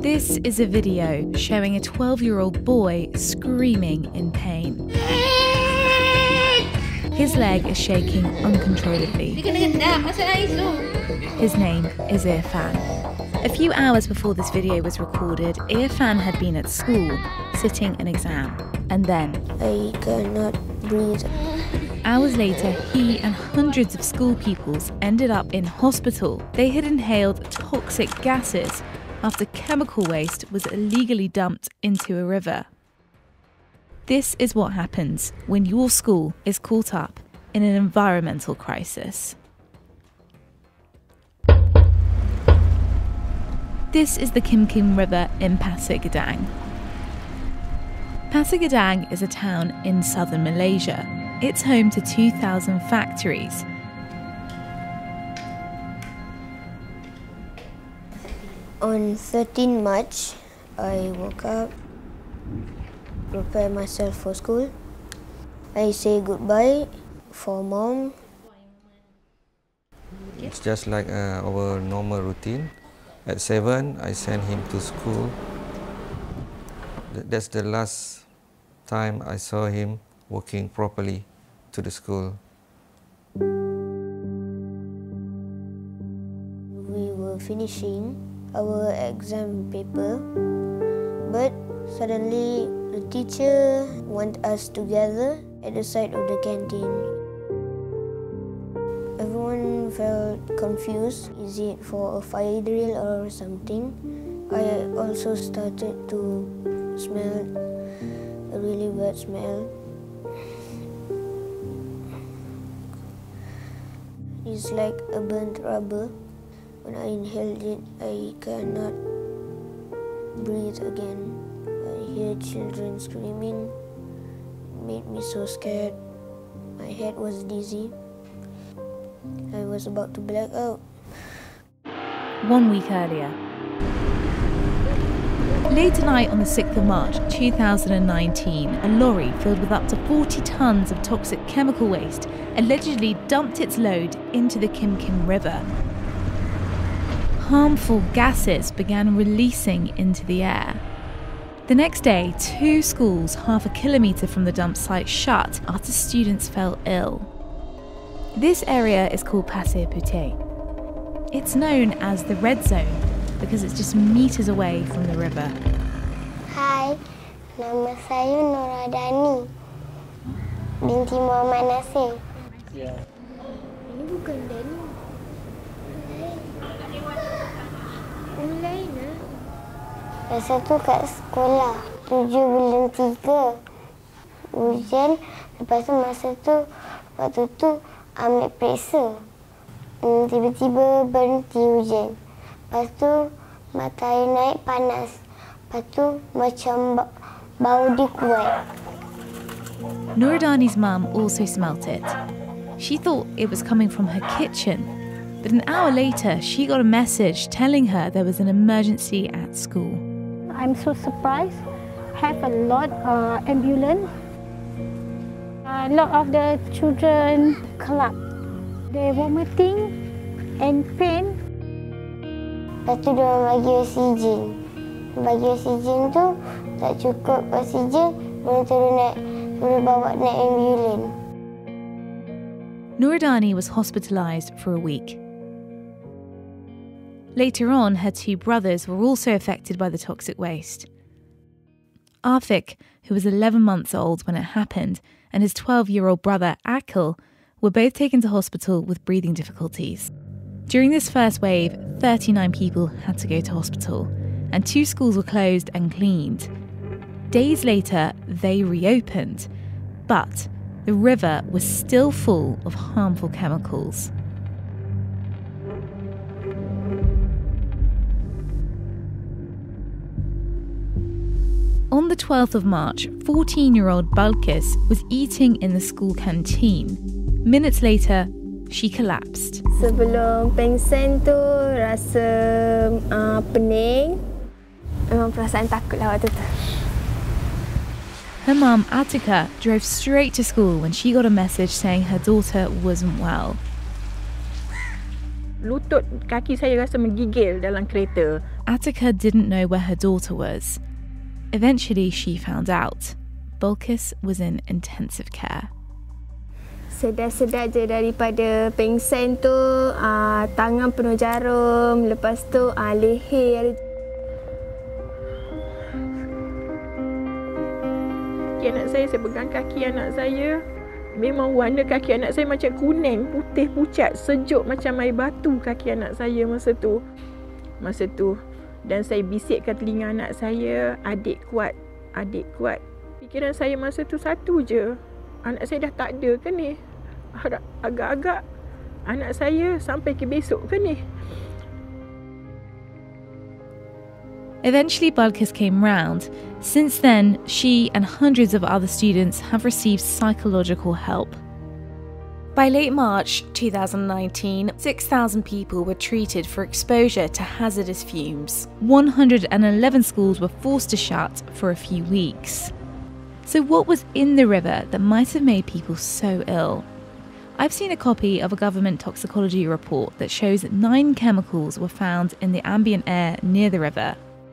This is a video showing a 12-year-old boy screaming in pain. His leg is shaking uncontrollably. His name is Irfan. A few hours before this video was recorded, Irfan had been at school, sitting an exam. And then, I cannot breathe. Hours later, he and hundreds of school pupils ended up in hospital. They had inhaled toxic gases after chemical waste was illegally dumped into a river. This is what happens when your school is caught up in an environmental crisis. This is the Kim Kim River in Pasir Gudang. Pasir Gudang is a town in southern Malaysia. It's home to 2,000 factories. On 13 March, I woke up, prepare myself for school. I say goodbye for mom. It's just like our normal routine. At 7, I send him to school. That's the last time I saw him walking properly to the school. We were finishing our exam paper, but suddenly the teacher want us to gather at the side of the canteen. Everyone felt confused. Is it for a fire drill or something? I also started to smell a really bad smell. It's like a burnt rubber. When I inhaled it, I cannot breathe again. I hear children screaming. It made me so scared. My head was dizzy. I was about to black out. 1 week earlier. Late tonight on the 6th of March 2019, a lorry filled with up to 40 tonnes of toxic chemical waste allegedly dumped its load into the Kim Kim River. Harmful gases began releasing into the air. The next day, 2 schools half a kilometre from the dump site shut after students fell ill. This area is called Pasir Putih. It's known as the red zone because it's just metres away from the river. Hai, nama saya Noradani binti Muhammad Nasir. Ini bukan Dani. Lain lah. Masa tu kat sekolah 7 bulan 3 hujan. Lepas tu masa tu waktu tu ambil periksa. Tiba-tiba berhenti hujan. Lepas tu matahari naik panas. Lepas tu macam bau dia kuat. Noradani's mum also smelt it. She thought it was coming from her kitchen, but an hour later she got a message telling her there was an emergency at school. I'm so surprised. Have a lot ambulance. A lot of the children collapsed. They vomiting and pain. Lepas tu diorang bagi oksigen. Bagi oksigen tu tak cukup oksigen, diorang terus bawa naik ambulans. Noradani was hospitalised for a week. Later on, her 2 brothers were also affected by the toxic waste. Afik, who was 11 months old when it happened, and his 12-year-old brother Akil were both taken to hospital with breathing difficulties. During this first wave, 39 people had to go to hospital, and 2 schools were closed and cleaned. Days later, they reopened, but the river was still full of harmful chemicals. On the 12th of March, 14-year-old Balkis was eating in the school canteen. Minutes later, she collapsed. Sebelum pengsan tu rasa pening. Memang perasaan takut lah waktu tu. Her mum, Attika, drove straight to school when she got a message saying her daughter wasn't well. Lutut kaki saya rasa menggigil dalam kereta. Attica didn't know where her daughter was. Eventually, she found out. Balkis was in intensive care. Sedar-sedar je daripada pengsan tu, tangan penuh jarum, lepas tu leher. Anak saya pegang kaki anak saya. Memang warna kaki anak saya macam kuning, putih pucat, sejuk macam air batu kaki anak saya masa tu. Dan saya bisikkan telinga anak saya, adik kuat, adik kuat. Fikiran saya masa tu satu je, anak saya dah tak ada ke ni? Agak-agak anak saya sampai ke besok ke ni? Eventually, Balkis came round. Since then, she and hundreds of other students have received psychological help. By late March 2019, 6,000 people were treated for exposure to hazardous fumes. 111 schools were forced to shut for a few weeks. So what was in the river that might have made people so ill? I've seen a copy of a government toxicology report that shows that 9 chemicals were found in the ambient air near the river.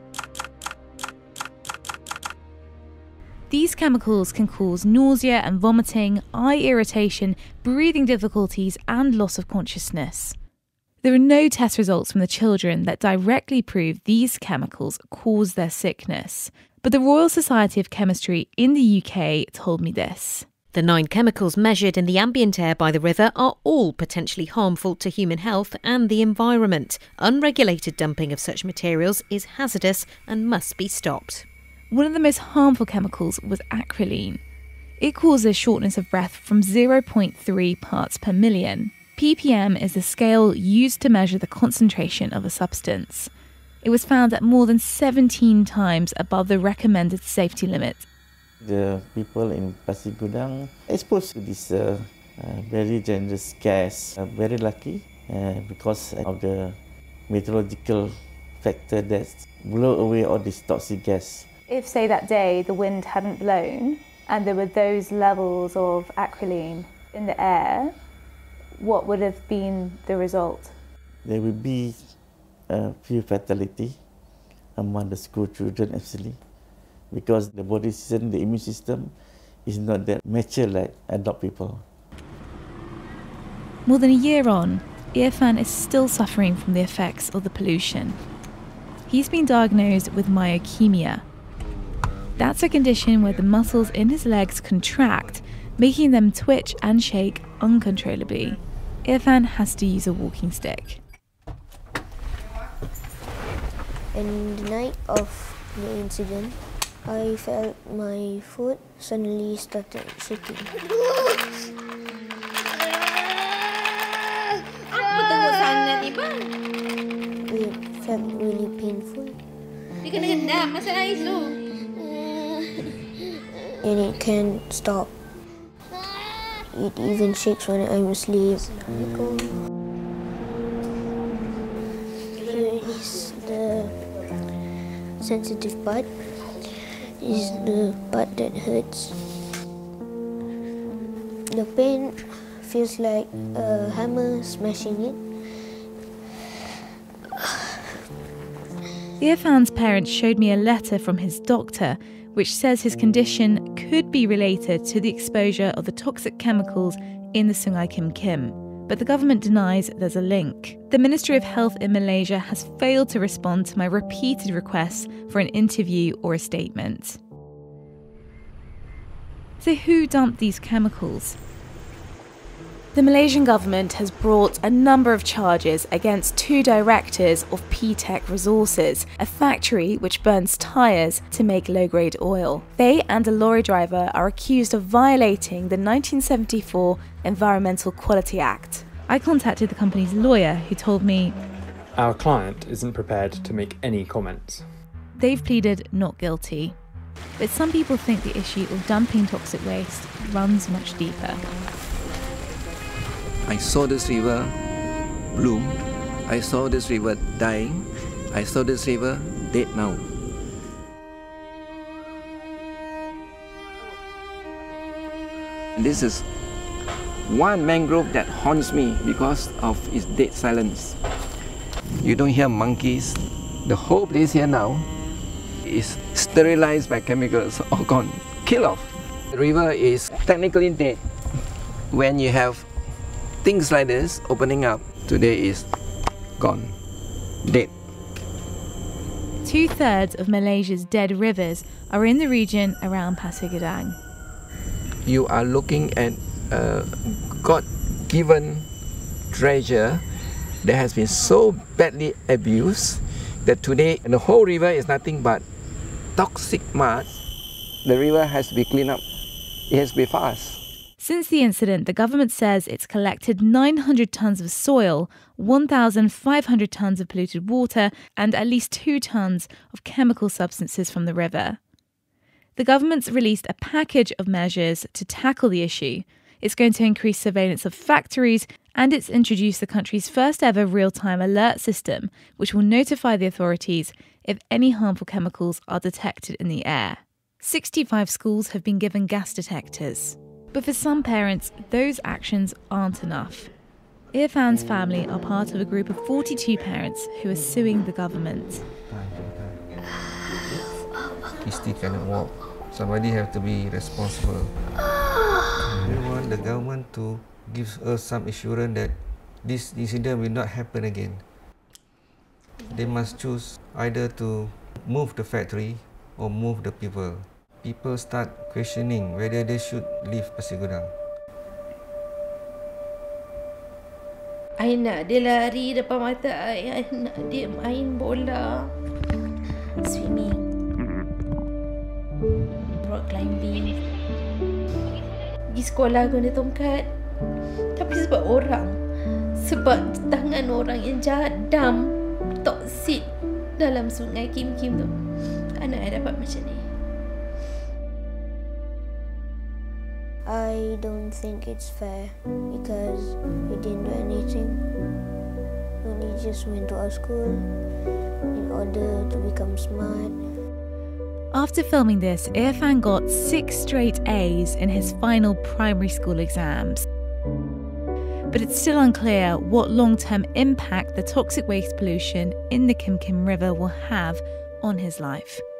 These chemicals can cause nausea and vomiting, eye irritation, breathing difficulties, and loss of consciousness. There are no test results from the children that directly prove these chemicals cause their sickness. But the Royal Society of Chemistry in the UK told me this. The 9 chemicals measured in the ambient air by the river are all potentially harmful to human health and the environment. Unregulated dumping of such materials is hazardous and must be stopped. One of the most harmful chemicals was acrolein. It causes shortness of breath from 0.3 parts per million. ppm is the scale used to measure the concentration of a substance. It was found at more than 17 times above the recommended safety limit. The people in Pasir Gudang exposed to this very dangerous gas are very lucky because of the meteorological factor that blow away all this toxic gas. If, say, that day the wind hadn't blown and there were those levels of acrolein in the air, what would have been the result? There will be a few fatalities among the school children actually, because the body system, the immune system is not that mature like adult people. More than a year on, Irfan is still suffering from the effects of the pollution. He's been diagnosed with myokemia. That's a condition where the muscles in his legs contract, making them twitch and shake uncontrollably. Irfan has to use a walking stick. And the night of the incident, I felt my foot suddenly started shaking. It felt really painful. And it can't stop. It even shakes when I'm asleep. Here is the sensitive part. This is the part that hurts. The pain feels like a hammer smashing it. Irfan's parents showed me a letter from his doctor which says his condition could be related to the exposure of the toxic chemicals in the Sungai Kim Kim. But the government denies there's a link. The Ministry of Health in Malaysia has failed to respond to my repeated requests for an interview or a statement. So who dumped these chemicals? The Malaysian government has brought a number of charges against 2 directors of P-Tech Resources, a factory which burns tyres to make low-grade oil. They and a lorry driver are accused of violating the 1974 Environmental Quality Act. I contacted the company's lawyer, who told me, "Our client isn't prepared to make any comments." They've pleaded not guilty. But some people think the issue of dumping toxic waste runs much deeper. I saw this river bloom. I saw this river dying. I saw this river dead now. This is one mangrove that haunts me because of its dead silence. You don't hear monkeys. The whole place here now is sterilized by chemicals, all gone, kill off. The river is technically dead. When you have things like this opening up, today is gone, dead. 2/3 of Malaysia's dead rivers are in the region around Pasir Gudang. You are looking at a God-given treasure that has been so badly abused that today the whole river is nothing but toxic mud. The river has to be cleaned up. It has to be fast. Since the incident, the government says it's collected 900 tonnes of soil, 1,500 tonnes of polluted water, and at least 2 tonnes of chemical substances from the river. The government's released a package of measures to tackle the issue. It's going to increase surveillance of factories, and it's introduced the country's first ever real-time alert system, which will notify the authorities if any harmful chemicals are detected in the air. 65 schools have been given gas detectors. But for some parents, those actions aren't enough. Irfan's family are part of a group of 42 parents who are suing the government. He still cannot walk. Somebody have to be responsible. We want the government to give us some assurance that this incident will not happen again. They must choose either to move the factory or move the people. People start questioning whether they should leave Pasir Gudang. I nak dia lari depan mata I nak dia main bola, swimming, rock climbing, pergi sekolah guna tongkat. Tapi sebab orang, sebab tangan orang yang jahat, dam, toksik dalam sungai Kim-Kim tu, anak I dapat macam ni. I don't think it's fair because we didn't do anything. We only just went to our school in order to become smart. After filming this, Irfan got 6 straight A's in his final primary school exams. But it's still unclear what long-term impact the toxic waste pollution in the Kim Kim River will have on his life.